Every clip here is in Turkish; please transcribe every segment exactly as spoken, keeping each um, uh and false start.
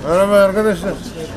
Merhaba arkadaşlar.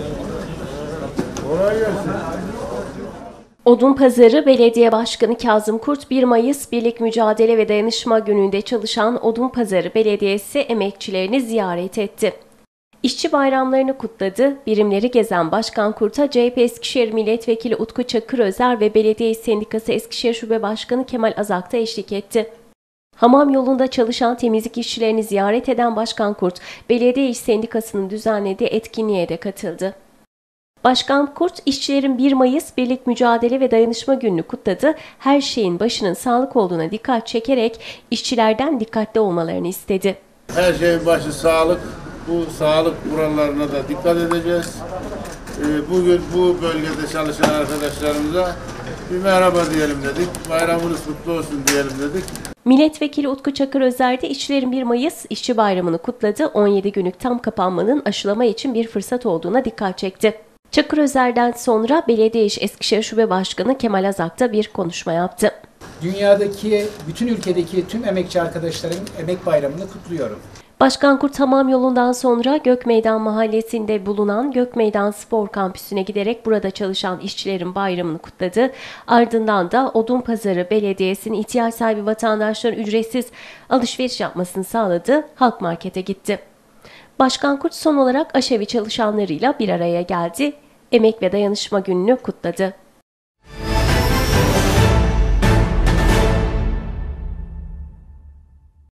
Kolay gelsin. Odunpazarı Belediye Başkanı Kazım Kurt, bir Mayıs Birlik Mücadele ve Dayanışma Günü'nde çalışan Odunpazarı Belediyesi emekçilerini ziyaret etti. İşçi bayramlarını kutladı. Birimleri gezen Başkan Kurt'a C H P Eskişehir Milletvekili Utku Çakırözer ve Belediye İş Sendikası Eskişehir Şube Başkanı Kemal Azak da eşlik etti. Hamam yolunda çalışan temizlik işçilerini ziyaret eden Başkan Kurt, Belediye İş Sendikası'nın düzenlediği etkinliğe de katıldı. Başkan Kurt, işçilerin bir Mayıs Birlik Mücadele ve Dayanışma Günü'nü kutladı. Her şeyin başının sağlık olduğuna dikkat çekerek işçilerden dikkatli olmalarını istedi. Her şeyin başı sağlık. Bu sağlık kurallarına da dikkat edeceğiz. Bugün bu bölgede çalışan arkadaşlarımıza bir merhaba diyelim dedik. Bayramınız kutlu olsun diyelim dedik. Milletvekili Utku Çakırözer de işçilerin bir Mayıs İşçi Bayramı'nı kutladı. on yedi günlük tam kapanmanın aşılama için bir fırsat olduğuna dikkat çekti. Çakırözer'den sonra Belediye İş Eskişehir Şube Başkanı Kemal Azak da bir konuşma yaptı. Dünyadaki, bütün ülkedeki tüm emekçi arkadaşların Emek Bayramı'nı kutluyorum. Başkan Kurt hamam yolundan sonra Gökmeydan Mahallesi'nde bulunan Gökmeydan Spor Kampüsü'ne giderek burada çalışan işçilerin bayramını kutladı. Ardından da Odunpazarı Belediyesi'nin ihtiyaç sahibi vatandaşların ücretsiz alışveriş yapmasını sağladı. Halk Market'e gitti. Başkan Kurt son olarak aşevi çalışanlarıyla bir araya geldi. Emek ve Dayanışma Günü'nü kutladı.